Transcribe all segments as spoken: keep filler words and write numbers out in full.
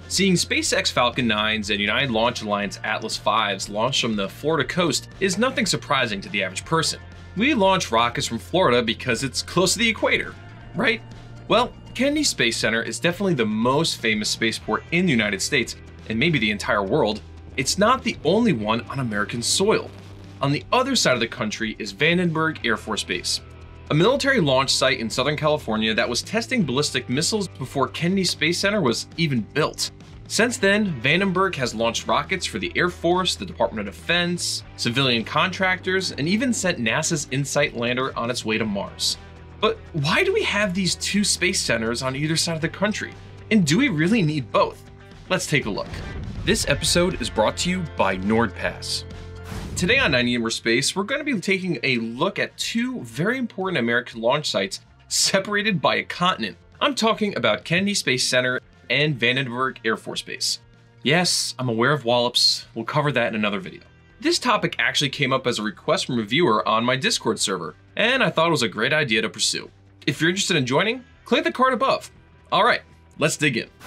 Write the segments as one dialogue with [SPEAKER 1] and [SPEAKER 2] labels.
[SPEAKER 1] Seeing SpaceX Falcon nines and United Launch Alliance Atlas fives launch from the Florida coast is nothing surprising to the average person. We launch rockets from Florida because it's close to the equator, right? Well, Kennedy Space Center is definitely the most famous spaceport in the United States, and maybe the entire world. It's not the only one on American soil. On the other side of the country is Vandenberg Air Force Base, a military launch site in Southern California that was testing ballistic missiles before Kennedy Space Center was even built. Since then, Vandenberg has launched rockets for the Air Force, the Department of Defense, civilian contractors, and even sent NASA's InSight lander on its way to Mars. But why do we have these two space centers on either side of the country? And do we really need both? Let's take a look. This episode is brought to you by NordPass. Today on ninety More Space, we're going to be taking a look at two very important American launch sites separated by a continent. I'm talking about Kennedy Space Center and Vandenberg Air Force Base. Yes, I'm aware of wallops. We'll cover that in another video. This topic actually came up as a request from a viewer on my Discord server, and I thought it was a great idea to pursue. If you're interested in joining, click the card above. All right, let's dig in.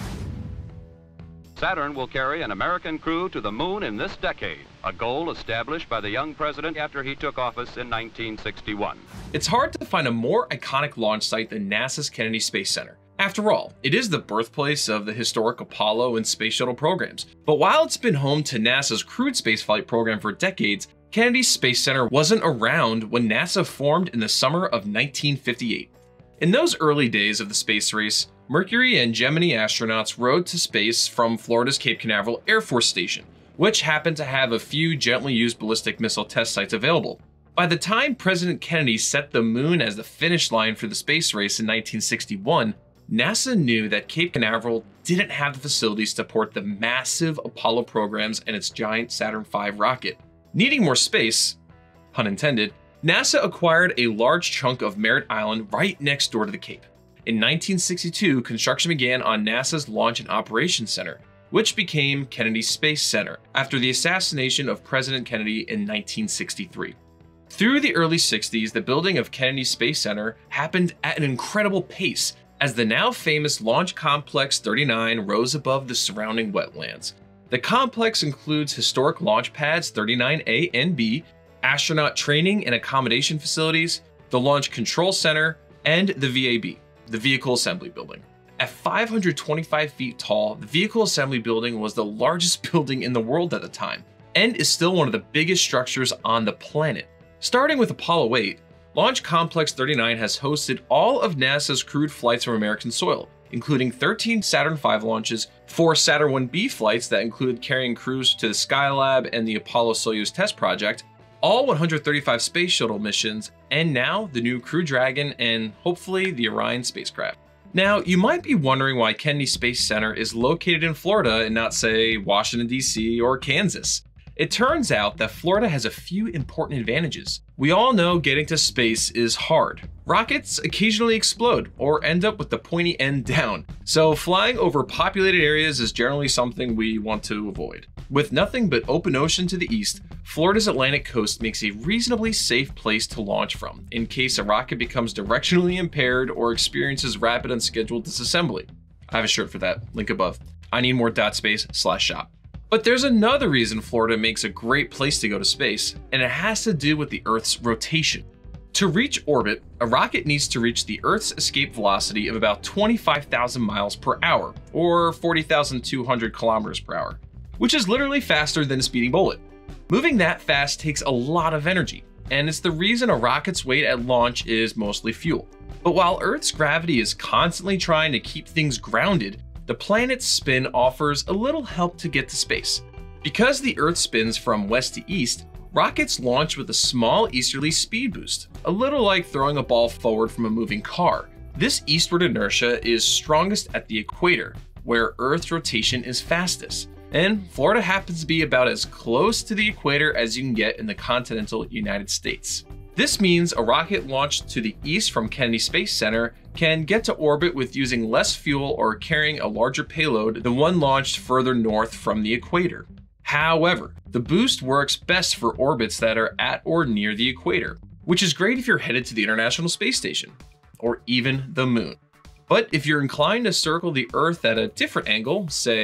[SPEAKER 2] Saturn will carry an American crew to the moon in this decade, a goal established by the young president after he took office in nineteen sixty-one.
[SPEAKER 1] It's hard to find a more iconic launch site than NASA's Kennedy Space Center. After all, it is the birthplace of the historic Apollo and Space Shuttle programs. But while it's been home to NASA's crewed spaceflight program for decades, Kennedy Space Center wasn't around when NASA formed in the summer of nineteen fifty-eight. In those early days of the space race, Mercury and Gemini astronauts rode to space from Florida's Cape Canaveral Air Force Station, which happened to have a few gently used ballistic missile test sites available. By the time President Kennedy set the moon as the finish line for the space race in nineteen sixty-one, NASA knew that Cape Canaveral didn't have the facilities to support the massive Apollo programs and its giant Saturn five rocket. Needing more space, pun intended, NASA acquired a large chunk of Merritt Island right next door to the Cape. In nineteen sixty-two, construction began on NASA's Launch and Operations Center, which became Kennedy Space Center after the assassination of President Kennedy in nineteen sixty-three. Through the early sixties, the building of Kennedy Space Center happened at an incredible pace, as the now famous Launch Complex thirty-nine rose above the surrounding wetlands. The complex includes historic launch pads thirty-nine A and B, astronaut training and accommodation facilities, the Launch Control Center, and the V A B, the Vehicle Assembly Building. At five hundred twenty-five feet tall, the Vehicle Assembly Building was the largest building in the world at the time, and is still one of the biggest structures on the planet. Starting with Apollo eight, Launch Complex thirty-nine has hosted all of NASA's crewed flights from American soil, including thirteen Saturn five launches, four Saturn one B flights that included carrying crews to the Skylab and the Apollo-Soyuz test project, all one hundred thirty-five space shuttle missions, and now the new Crew Dragon and hopefully the Orion spacecraft. Now, you might be wondering why Kennedy Space Center is located in Florida and not, say, Washington, D C or Kansas. It turns out that Florida has a few important advantages. We all know getting to space is hard. Rockets occasionally explode or end up with the pointy end down, so flying over populated areas is generally something we want to avoid. With nothing but open ocean to the east, Florida's Atlantic coast makes a reasonably safe place to launch from in case a rocket becomes directionally impaired or experiences rapid unscheduled disassembly. I have a shirt for that, link above. I need more dot space slash shop. But there's another reason Florida makes a great place to go to space, and it has to do with the Earth's rotation. To reach orbit, a rocket needs to reach the Earth's escape velocity of about twenty-five thousand miles per hour, or forty thousand two hundred kilometers per hour, which is literally faster than a speeding bullet. Moving that fast takes a lot of energy, and it's the reason a rocket's weight at launch is mostly fuel. But while Earth's gravity is constantly trying to keep things grounded, the planet's spin offers a little help to get to space. Because the Earth spins from west to east, rockets launch with a small easterly speed boost, a little like throwing a ball forward from a moving car. This eastward inertia is strongest at the equator, where Earth's rotation is fastest. And Florida happens to be about as close to the equator as you can get in the continental United States. This means a rocket launched to the east from Kennedy Space Center can get to orbit with using less fuel or carrying a larger payload than one launched further north from the equator. However, the boost works best for orbits that are at or near the equator, which is great if you're headed to the International Space Station, or even the moon. But if you're inclined to circle the Earth at a different angle, say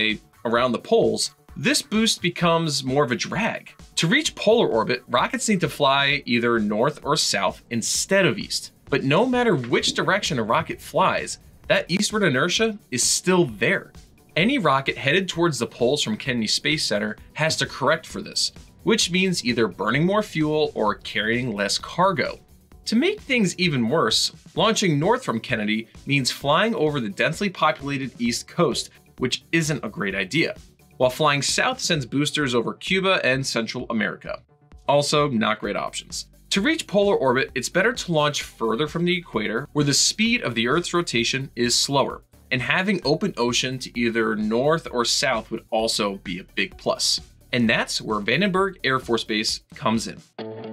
[SPEAKER 1] around the poles, this boost becomes more of a drag. To reach polar orbit, rockets need to fly either north or south instead of east. But no matter which direction a rocket flies, that eastward inertia is still there. Any rocket headed towards the poles from Kennedy Space Center has to correct for this, which means either burning more fuel or carrying less cargo. To make things even worse, launching north from Kennedy means flying over the densely populated East Coast, which isn't a great idea, while flying south sends boosters over Cuba and Central America. Also, not great options. To reach polar orbit, it's better to launch further from the equator, where the speed of the Earth's rotation is slower, and having open ocean to either north or south would also be a big plus. And that's where Vandenberg Air Force Base comes in.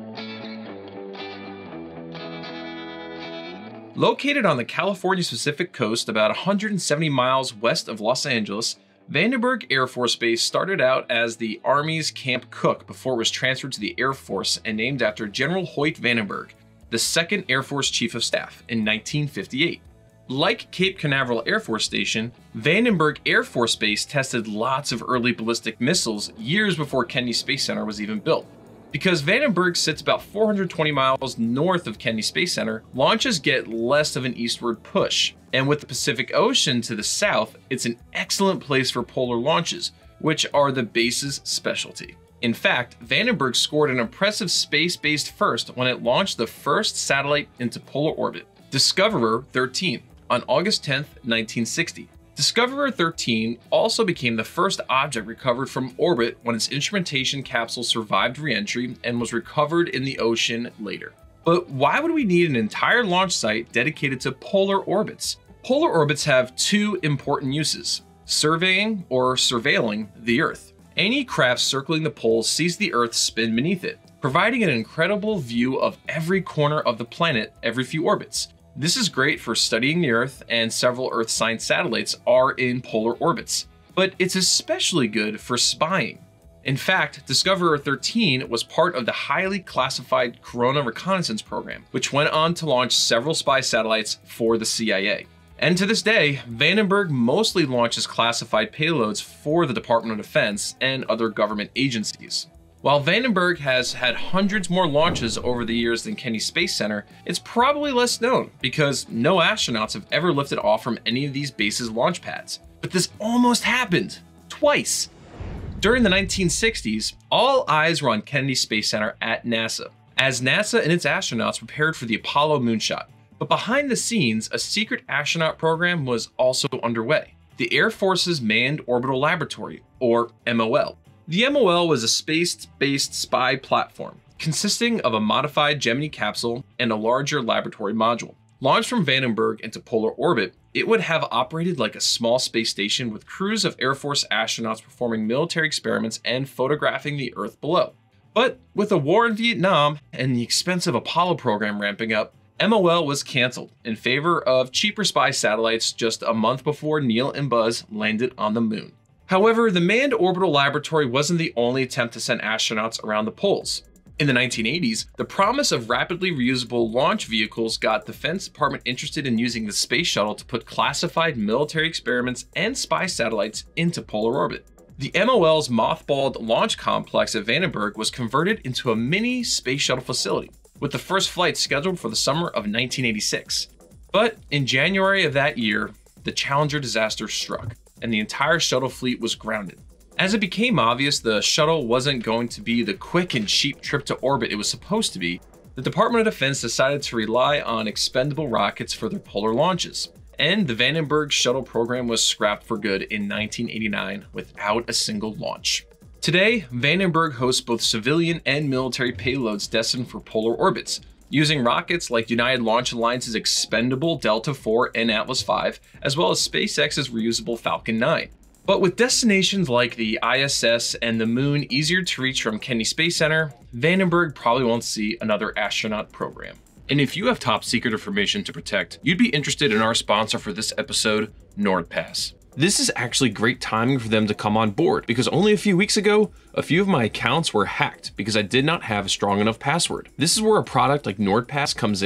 [SPEAKER 1] Located on the California Pacific coast about one hundred seventy miles west of Los Angeles, Vandenberg Air Force Base started out as the Army's Camp Cook before it was transferred to the Air Force and named after General Hoyt Vandenberg, the second Air Force Chief of Staff, in nineteen fifty-eight. Like Cape Canaveral Air Force Station, Vandenberg Air Force Base tested lots of early ballistic missiles years before Kennedy Space Center was even built. Because Vandenberg sits about four hundred twenty miles north of Kennedy Space Center, launches get less of an eastward push. And with the Pacific Ocean to the south, it's an excellent place for polar launches, which are the base's specialty. In fact, Vandenberg scored an impressive space-based first when it launched the first satellite into polar orbit, Discoverer thirteen, on August tenth, nineteen sixty. Discoverer thirteen also became the first object recovered from orbit when its instrumentation capsule survived re-entry and was recovered in the ocean later. But why would we need an entire launch site dedicated to polar orbits? Polar orbits have two important uses: surveying or surveilling the Earth. Any craft circling the poles sees the Earth spin beneath it, providing an incredible view of every corner of the planet every few orbits. This is great for studying the Earth, and several Earth science satellites are in polar orbits. But it's especially good for spying. In fact, Discoverer thirteen was part of the highly classified Corona Reconnaissance Program, which went on to launch several spy satellites for the C I A. And to this day, Vandenberg mostly launches classified payloads for the Department of Defense and other government agencies. While Vandenberg has had hundreds more launches over the years than Kennedy Space Center, it's probably less known because no astronauts have ever lifted off from any of these bases' launch pads. But this almost happened, twice. During the nineteen sixties, all eyes were on Kennedy Space Center at NASA, as NASA and its astronauts prepared for the Apollo moonshot. But behind the scenes, a secret astronaut program was also underway, the Air Force's Manned Orbital Laboratory, or M O L. The M O L was a space-based spy platform, consisting of a modified Gemini capsule and a larger laboratory module. Launched from Vandenberg into polar orbit, it would have operated like a small space station with crews of Air Force astronauts performing military experiments and photographing the Earth below. But with a war in Vietnam and the expensive Apollo program ramping up, M O L was canceled in favor of cheaper spy satellites just a month before Neil and Buzz landed on the moon. However, the Manned Orbital Laboratory wasn't the only attempt to send astronauts around the poles. In the nineteen eighties, the promise of rapidly reusable launch vehicles got the Defense Department interested in using the space shuttle to put classified military experiments and spy satellites into polar orbit. The M O L's mothballed launch complex at Vandenberg was converted into a mini space shuttle facility, with the first flight scheduled for the summer of nineteen eighty-six. But in January of that year, the Challenger disaster struck, and the entire shuttle fleet was grounded. As it became obvious the shuttle wasn't going to be the quick and cheap trip to orbit it was supposed to be, the Department of Defense decided to rely on expendable rockets for their polar launches, and the Vandenberg shuttle program was scrapped for good in nineteen eighty-nine without a single launch. Today, Vandenberg hosts both civilian and military payloads destined for polar orbits, using rockets like United Launch Alliance's expendable Delta four and Atlas five, as well as SpaceX's reusable Falcon nine. But with destinations like the I S S and the moon easier to reach from Kennedy Space Center, Vandenberg probably won't see another astronaut program. And if you have top secret information to protect, you'd be interested in our sponsor for this episode, NordPass. This is actually great timing for them to come on board, because only a few weeks ago, a few of my accounts were hacked because I did not have a strong enough password. This is where a product like NordPass comes in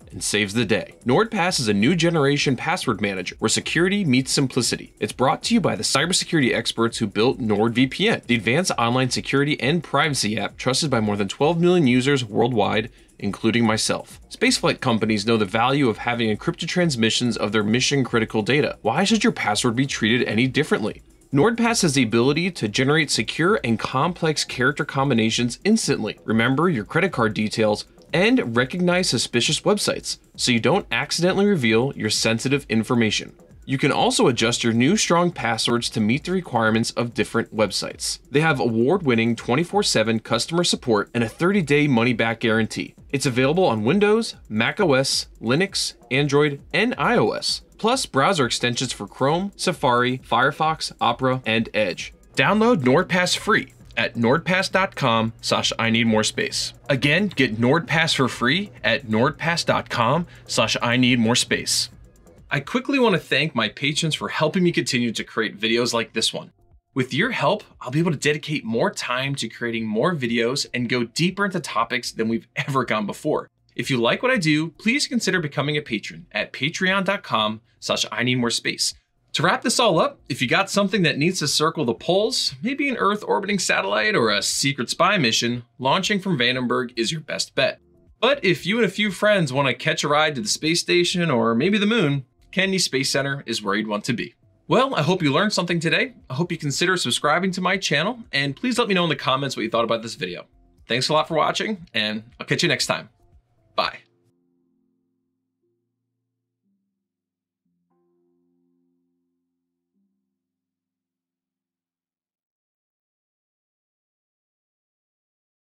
[SPEAKER 1] and saves the day. NordPass is a new generation password manager where security meets simplicity. It's brought to you by the cybersecurity experts who built NordVPN, the advanced online security and privacy app trusted by more than twelve million users worldwide, including myself. Spaceflight companies know the value of having encrypted transmissions of their mission-critical data. Why should your password be treated any differently? NordPass has the ability to generate secure and complex character combinations instantly, remember your credit card details, and recognize suspicious websites, so you don't accidentally reveal your sensitive information. You can also adjust your new strong passwords to meet the requirements of different websites. They have award-winning twenty-four seven customer support and a thirty day money-back guarantee. It's available on Windows, macOS, Linux, Android, and iOS, plus browser extensions for Chrome, Safari, Firefox, Opera, and Edge. Download NordPass free at nordpass.com slash I need more space. Again, get NordPass for free at nordpass.com slash I need more space. I quickly want to thank my patrons for helping me continue to create videos like this one. With your help, I'll be able to dedicate more time to creating more videos and go deeper into topics than we've ever gone before. If you like what I do, please consider becoming a patron at patreon.com slash I need more space. To wrap this all up, if you got something that needs to circle the poles, maybe an Earth orbiting satellite or a secret spy mission, launching from Vandenberg is your best bet. But if you and a few friends want to catch a ride to the space station or maybe the moon, Kennedy Space Center is where you'd want to be. Well, I hope you learned something today. I hope you consider subscribing to my channel, and please let me know in the comments what you thought about this video. Thanks a lot for watching, and I'll catch you next time.